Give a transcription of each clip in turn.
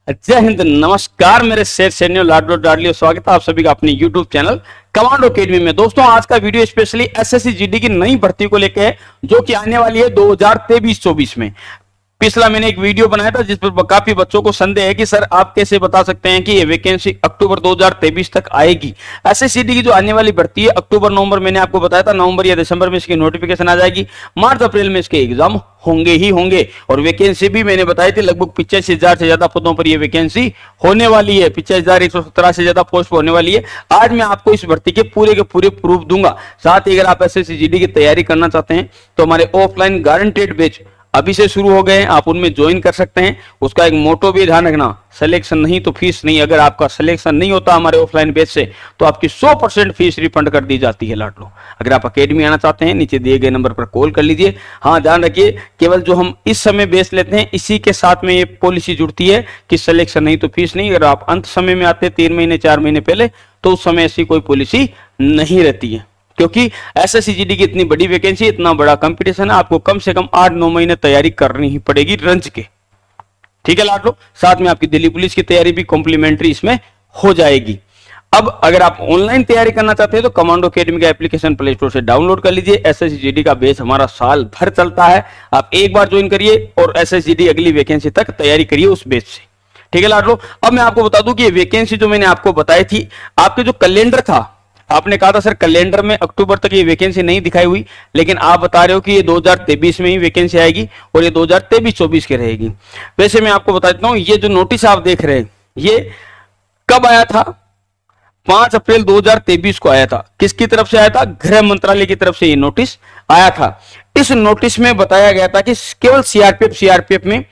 जय हिंद, नमस्कार मेरे शेर सैनियों, लाडलो डाडलियों, स्वागत है आप सभी का अपने YouTube चैनल कमांडो अकेडमी में। दोस्तों, आज का वीडियो स्पेशली एसएससी जीडी की नई भर्ती को लेकर है, जो कि आने वाली है 2023-24 में। पिछला मैंने एक वीडियो बनाया था जिस पर काफी बच्चों को संदेह है कि सर आप कैसे बता सकते हैं कि ये वैकेंसी अक्टूबर 2023 तक आएगी। एसएससी की जो आने वाली भर्ती है अक्टूबर नवंबर, मैंने आपको बताया था नवंबर या दिसंबर में इसकी नोटिफिकेशन आ जाएगी। मार्च अप्रैल में इसके एग्जाम होंगे ही होंगे। और वैकेंसी भी मैंने बताई थी, लगभग 85,000 से ज्यादा पदों पर यह वैकेंसी होने वाली है। 85,117 से ज्यादा पोस्ट होने वाली है। आज मैं आपको इस भर्ती के पूरे प्रूफ दूंगा। साथ ही अगर आप एसएससी जीडी की तैयारी करना चाहते हैं तो हमारे ऑफलाइन गारंटेड बैच अभी से शुरू हो गए हैं, आप उनमें ज्वाइन कर सकते हैं। उसका एक मोटो भी ध्यान रखना, सिलेक्शन नहीं तो फीस नहीं। अगर आपका सिलेक्शन नहीं होता हमारे ऑफलाइन बैच से तो आपकी 100% फीस रिफंड कर दी जाती है लाडलो। अगर आप अकेडमी आना चाहते हैं नीचे दिए गए नंबर पर कॉल कर लीजिए। हाँ, ध्यान रखिए, केवल जो हम इस समय बैच लेते हैं इसी के साथ में ये पॉलिसी जुड़ती है कि सिलेक्शन नहीं तो फीस नहीं। अगर आप अंत समय में आते हैं 3 महीने 4 महीने पहले तो उस समय ऐसी कोई पॉलिसी नहीं रहती है, क्योंकि एसएससी जीडी की इतनी बड़ी वैकेंसी, इतना बड़ा कंपटीशन है, आपको कम से कम 8-9 महीने तैयारी करनी ही पड़ेगी रंज के। ठीक है लाडलो, साथ में आपकी दिल्ली पुलिस की तैयारी भी कॉम्प्लीमेंट्री इसमें हो जाएगी। अब अगर आप ऑनलाइन तैयारी करना चाहते हैं तो कमांडो अकेडमी का एप्लीकेशन प्ले स्टोर से डाउनलोड कर लीजिए। एसएससी जीडी का बेस हमारा साल भर चलता है, आप एक बार ज्वाइन करिए और एसएससी जीडी अगली वैकेंसी तक तैयारी करिए उस बेस से। ठीक है लाडलो, अब मैं आपको बता दूं कि ये वैकेंसी जो मैंने आपको बताई थी, आपके जो कैलेंडर था, आपने कहा था सर कैलेंडर में अक्टूबर तक ये वैकेंसी नहीं दिखाई हुई, लेकिन आप बता रहे हो कि ये 2023 में ही वैकेंसी आएगी और ये 2023-24 की रहेगी। वैसे मैं आपको बता देता हूं, ये जो नोटिस आप देख रहे हैं ये कब आया था? 5 अप्रैल 2023 को आया था। किसकी तरफ से आया था? गृह मंत्रालय की तरफ से ये नोटिस आया था। इस नोटिस में बताया गया था कि केवल सीआरपीएफ में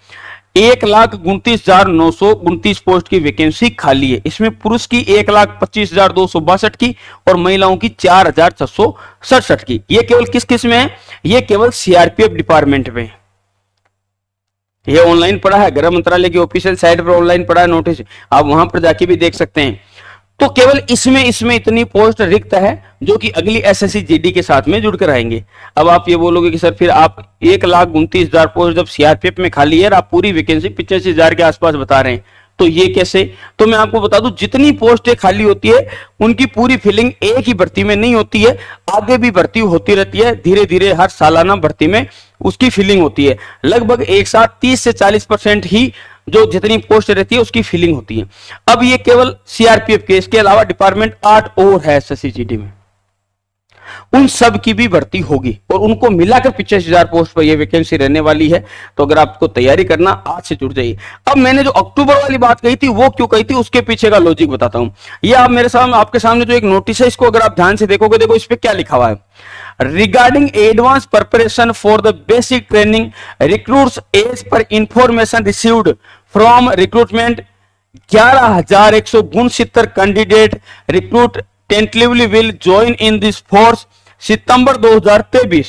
1,29,929 पोस्ट की वैकेंसी खाली है। इसमें पुरुष की 1,25,262 की और महिलाओं की 4,667 की। ये केवल किस में है? ये केवल सीआरपीएफ डिपार्टमेंट में। ये ऑनलाइन पड़ा है, गृह मंत्रालय की ऑफिशियल साइट पर ऑनलाइन पड़ा है नोटिस, आप वहां पर जाके भी देख सकते हैं। तो केवल इसमें इतनी पोस्ट रिक्त है जो कि अगली एसएससी जीडी के साथ में जुड़कर आएंगे। अब आप ये बोलोगे कि सर फिर आप 1,29,000 पोस्ट जब सीआरपीएफ में खाली है और आप पूरी वैकेंसी 85,000 के आसपास बता रहे हैं, तो ये कैसे? तो मैं आपको बता दूं, जितनी पोस्टें खाली होती है उनकी पूरी फिलिंग एक ही भर्ती में नहीं होती है, आगे भी भर्ती होती रहती है। धीरे धीरे हर सालाना भर्ती में उसकी फिलिंग होती है। लगभग एक साथ 30 से 40% ही जो जितनी पोस्ट रहती है उसकी फिलिंग होती है। अब ये केवल सीआरपीएफ के, इसके अलावा डिपार्टमेंट 8 और है एसएससी जीडी में, उन सब की भी भर्ती होगी और उनको मिलाकर 85,000 पोस्ट पर यह वैकेंसी रहने वाली है। तो अगर आपको तैयारी करना, आज से जुड़ जाइए। अब मैंने जो अक्टूबर वाली बात कही थी वो क्यों कही थी, उसके पीछे का लॉजिक बताता हूं। ये आप मेरे सामने, आपके सामने जो एक नोटिस है, इसको अगर आप ध्यान से देखोगे, देखो इस पे क्या लिखा हुआ है। Regarding advance preparation for the basic training recruits as पर information received from recruitment 11,169 candidate recruit tentatively will join in this force September 2023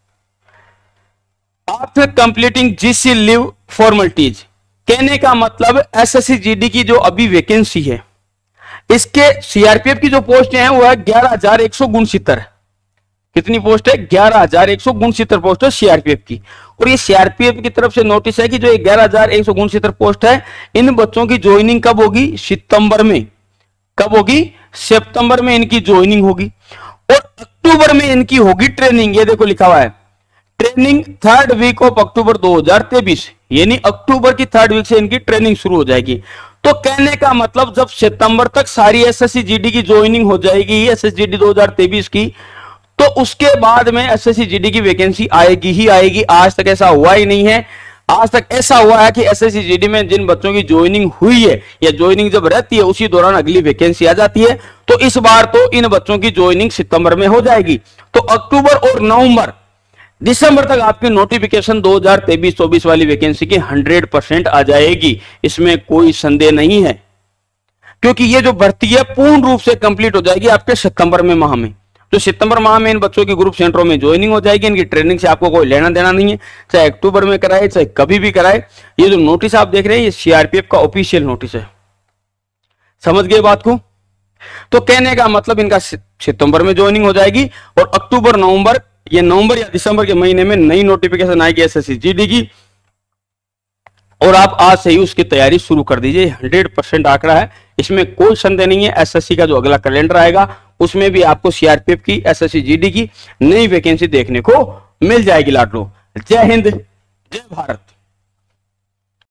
after completing GC leave formalities. कहने का मतलब एसएससी जीडी की जो अभी वैकेंसी है, इसके सीआरपीएफ की जो पोस्ट है वो है 11,169। कितनी पोस्ट है? 11,169 पोस्ट है सीआरपीएफ की। और ये सीआरपीएफ की तरफ से नोटिस है कि जो 11,169 पोस्ट है, इन बच्चों की ज्वाइनिंग कब होगी? सितंबर में। कब होगी? सितंबर में इनकी ज्वाइनिंग होगी और अक्टूबर में इनकी होगी ट्रेनिंग। ये देखो लिखा हुआ है, training 3rd week of October 2023, यानी अक्टूबर की 3rd वीक से इनकी ट्रेनिंग शुरू हो जाएगी। तो कहने का मतलब जब सितंबर तक सारी एसएससी जीडी की ज्वाइनिंग हो जाएगी, एसएससी जीडी 2023 की, तो उसके बाद में एसएससी जीडी की वैकेंसी आएगी ही आएगी। आज तक ऐसा हुआ ही नहीं है। आज तक ऐसा हुआ है कि एसएससी जीडी में जिन बच्चों की ज्वाइनिंग हुई है या ज्वाइनिंग जब रहती है उसी दौरान अगली वैकेंसी आ जाती है। तो इस बार तो इन बच्चों की ज्वाइनिंग सितंबर में हो जाएगी। तो अक्टूबर और नवंबर दिसंबर तक आपकी नोटिफिकेशन 2023-24 वाली वैकेंसी की 100% आ जाएगी। इसमें कोई संदेह नहीं है, क्योंकि ये जो भर्ती है पूर्ण रूप से कंप्लीट हो जाएगी आपके सितंबर में माह में। तो सितंबर माह में इन बच्चों की ग्रुप सेंटरों में ज्वाइनिंग हो जाएगी। इनकी ट्रेनिंग से आपको कोई लेना देना नहीं है, चाहे अक्टूबर में कराए चाहे कभी भी कराए। ये जो नोटिस आप देख रहे हैं ये सीआरपीएफ का ऑफिशियल नोटिस है। समझ गए बात को? तो कहने का मतलब इनका सितंबर में ज्वाइनिंग हो जाएगी और अक्टूबर नवंबर, ये नवंबर या दिसंबर के महीने में नई नोटिफिकेशन आएगी एसएससी जीडी की और आप आज से ही उसकी तैयारी शुरू कर दीजिए। 100% आंकड़ा है, इसमें कोई संदेह नहीं है। एसएससी का जो अगला कैलेंडर आएगा उसमें भी आपको सीआरपीएफ की, एसएससी जीडी की नई वैकेंसी देखने को मिल जाएगी लाडलो। जय हिंद, जय भारत।